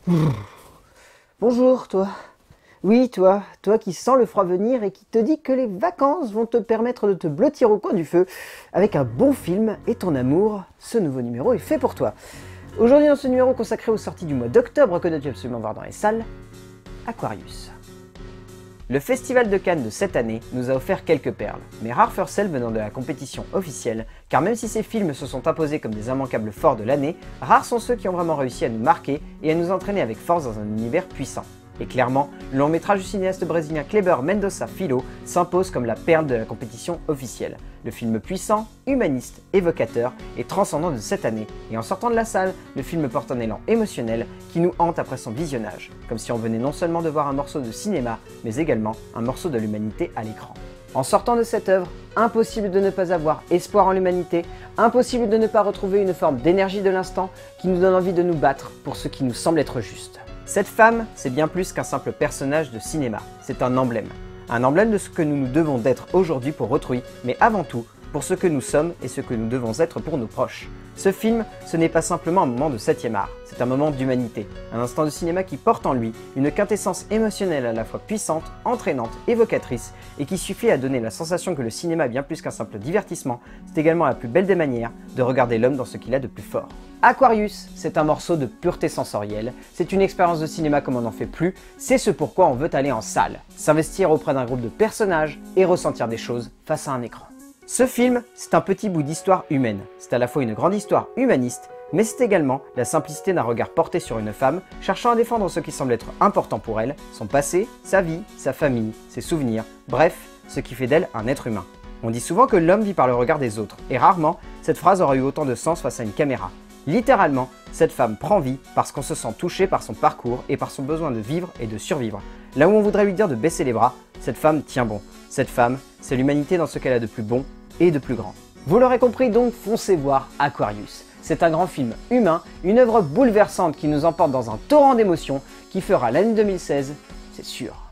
Bonjour, toi. Oui, toi qui sens le froid venir et qui te dit que les vacances vont te permettre de te blottir au coin du feu avec un bon film et ton amour, ce nouveau numéro est fait pour toi. Aujourd'hui, dans ce numéro consacré aux sorties du mois d'octobre que dois-tu absolument voir dans les salles, Aquarius. Le Festival de Cannes de cette année nous a offert quelques perles, mais rares furent celles venant de la compétition officielle, car même si ces films se sont imposés comme des immanquables forts de l'année, rares sont ceux qui ont vraiment réussi à nous marquer et à nous entraîner avec force dans un univers puissant. Et clairement, le long métrage du cinéaste brésilien Kleber Mendonça Filho s'impose comme la perle de la compétition officielle. Le film puissant, humaniste, évocateur et transcendant de cette année. Et en sortant de la salle, le film porte un élan émotionnel qui nous hante après son visionnage, comme si on venait non seulement de voir un morceau de cinéma, mais également un morceau de l'humanité à l'écran. En sortant de cette œuvre, impossible de ne pas avoir espoir en l'humanité, impossible de ne pas retrouver une forme d'énergie de l'instant qui nous donne envie de nous battre pour ce qui nous semble être juste. Cette femme, c'est bien plus qu'un simple personnage de cinéma, c'est un emblème. Un emblème de ce que nous nous devons d'être aujourd'hui pour autrui, mais avant tout, pour ce que nous sommes et ce que nous devons être pour nos proches. Ce film, ce n'est pas simplement un moment de 7e art, c'est un moment d'humanité, un instant de cinéma qui porte en lui une quintessence émotionnelle à la fois puissante, entraînante, évocatrice, et qui suffit à donner la sensation que le cinéma est bien plus qu'un simple divertissement, c'est également la plus belle des manières de regarder l'homme dans ce qu'il a de plus fort. Aquarius, c'est un morceau de pureté sensorielle, c'est une expérience de cinéma comme on n'en fait plus, c'est ce pourquoi on veut aller en salle, s'investir auprès d'un groupe de personnages et ressentir des choses face à un écran. Ce film, c'est un petit bout d'histoire humaine, c'est à la fois une grande histoire humaniste, mais c'est également la simplicité d'un regard porté sur une femme, cherchant à défendre ce qui semble être important pour elle, son passé, sa vie, sa famille, ses souvenirs, bref, ce qui fait d'elle un être humain. On dit souvent que l'homme vit par le regard des autres, et rarement, cette phrase aurait eu autant de sens face à une caméra. Littéralement, cette femme prend vie parce qu'on se sent touché par son parcours et par son besoin de vivre et de survivre. Là où on voudrait lui dire de baisser les bras, cette femme tient bon. Cette femme, c'est l'humanité dans ce qu'elle a de plus bon et de plus grand. Vous l'aurez compris donc, foncez voir Aquarius. C'est un grand film humain, une œuvre bouleversante qui nous emporte dans un torrent d'émotions qui fera l'année 2016, c'est sûr.